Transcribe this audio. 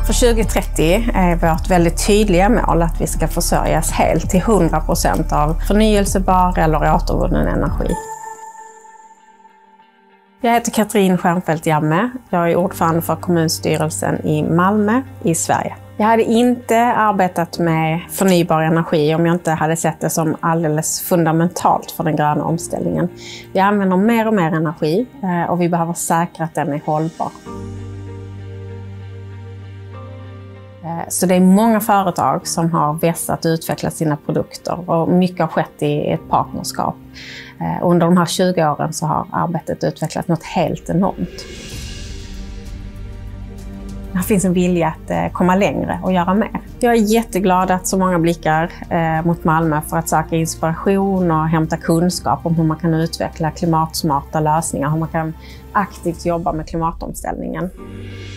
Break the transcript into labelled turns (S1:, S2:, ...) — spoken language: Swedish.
S1: För 2030 är vårt väldigt tydliga mål att vi ska försörjas helt till 100% av förnyelsebar eller återvunnen energi. Jag heter Katrin Stjernfeldt Jammeh. Jag är ordförande för kommunstyrelsen i Malmö i Sverige. Jag hade inte arbetat med förnybar energi om jag inte hade sett det som alldeles fundamentalt för den gröna omställningen. Vi använder mer och mer energi och vi behöver säkra att den är hållbar. Så det är många företag som har vässat och utvecklat sina produkter och mycket har skett i ett partnerskap. Under de här 20 åren så har arbetet utvecklat något helt enormt. Det finns en vilja att komma längre och göra mer. Jag är jätteglad att så många blickar mot Malmö för att söka inspiration och hämta kunskap om hur man kan utveckla klimatsmarta lösningar, hur man kan aktivt jobba med klimatomställningen.